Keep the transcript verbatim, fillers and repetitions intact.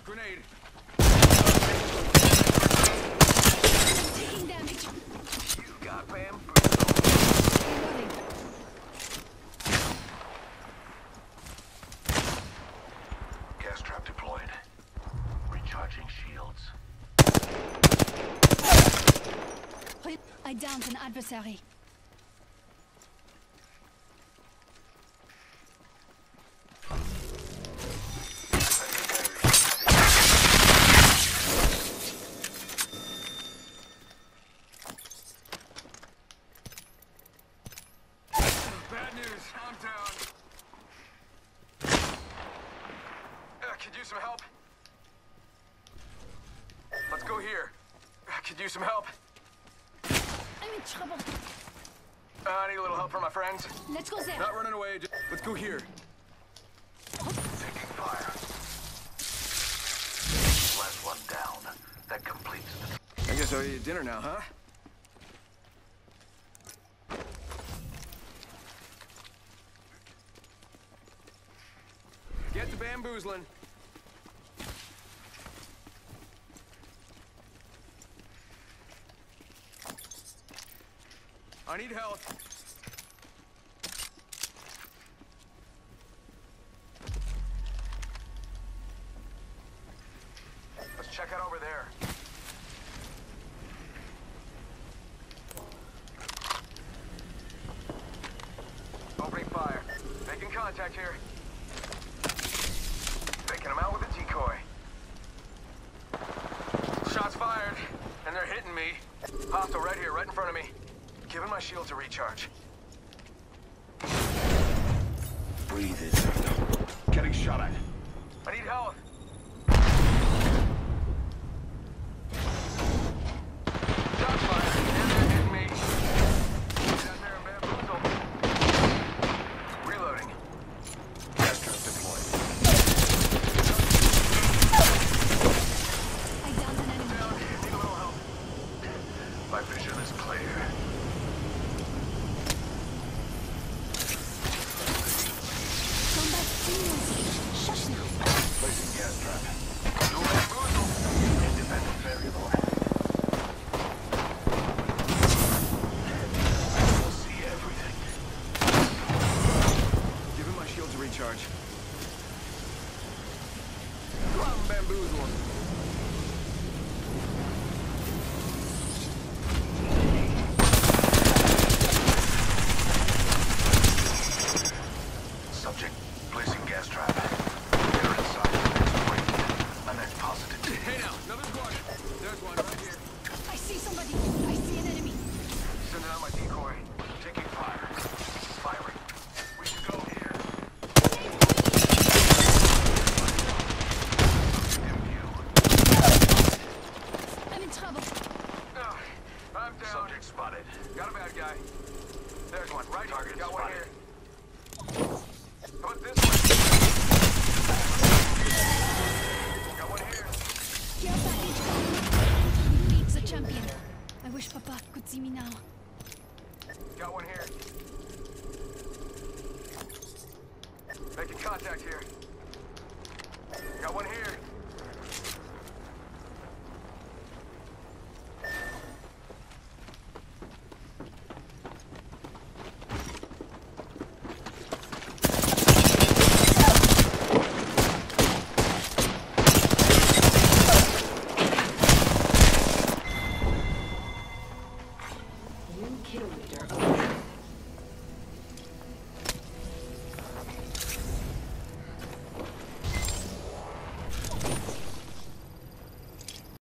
Grenade. Taking damage. You got bamboo. Reloading. Gas trap deployed. Recharging shields. I downed an adversary. Bad news. I'm down. Uh, could use some help. Let's go here. Uh, could use some help. I'm in trouble. Uh, I need a little help from my friends. Let's go there. Not running away. Just, let's go here. Taking fire. Last one down. That completes the... I guess I'll eat dinner now, huh? Get to bamboozling. I need help. Let's check out over there. Opening fire. Making contact here. Taking him out with a decoy. Shots fired, and they're hitting me. Hostile right here, right in front of me. Giving my shield to recharge. Breathe it. Getting shot at. I need help. Shots fired, and they're hitting me. Get out there and bamboozle. Reloading. Gas trap deployed. I downed an enemy. Down. Need a little help. My vision is clear. Combat stimulus. Shush now. Placing gas trap. No bamboozle. Independent variable. I will see everything. Giving my shield to recharge. Come on, bamboozle. Subject placing gas trap. They're inside the next point. I'm net positive. Hey now, another squad. There's one right here. I see somebody. I see an enemy. Sending out my decoy. Taking fire. Firing. We should go here. In view. I'm in trouble. Ugh, I'm down. Subject spotted. Got a bad guy. There's one right here. Got one here. How about this one? Got one here. Care package coming. Meet the champion. I wish Papa could see me now. Got one here. Making contact here.